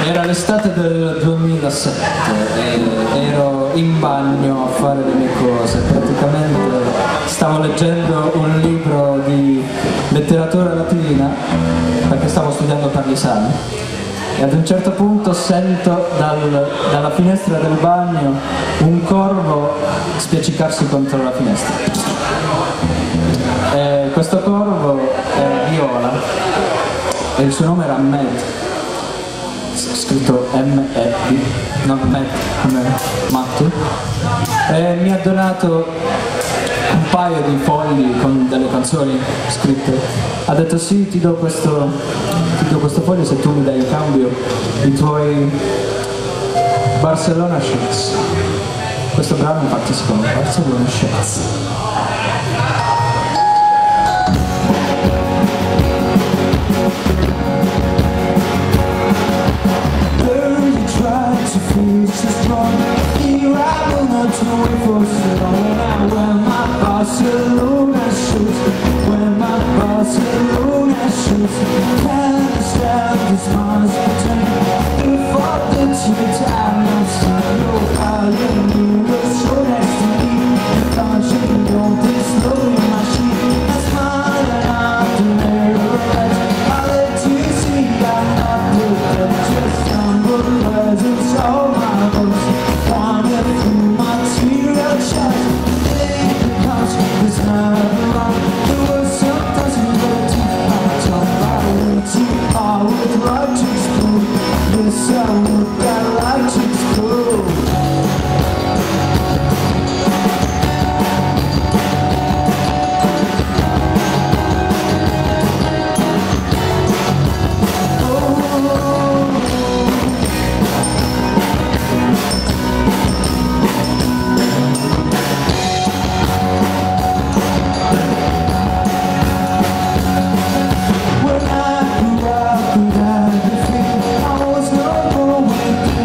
Era l'estate del 2007 e ero in bagno a fare le mie cose. Praticamente stavo leggendo un libro di letteratura latina perché stavo studiando per l'esame e ad un certo punto sento dalla finestra del bagno un corvo spiaccicarsi contro la finestra. E questo corvo è viola e il suo nome era Med, scritto M-E-D, non Med come Matto, e mi ha donato un paio di fogli con delle canzoni scritte. Ha detto sì, ti do questo foglio se tu mi dai in cambio i tuoi Barcelona Shirts. Questo brano infatti si chiama Barcelona Shirts. Barcelona shoes, when my Barcelona shoes, can't stand this monster pretend. Before the two time, I'm still your calling you were so next to me. Thought you know this lonely machine. That's mine and I'm the mirror. I let you see I'm not the dead, just stumble presence of my voice. Wanted through my material chest. It's not wrong. There was sometimes we were too far. Talk about it too far. Would like to explode. Yes, I would. I like to explode. I was no more with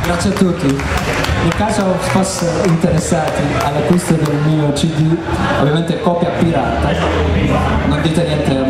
Grazie a tutti. Nel caso fosse interessati all'acquisto del mio CD, ovviamente copia pirata, non dite niente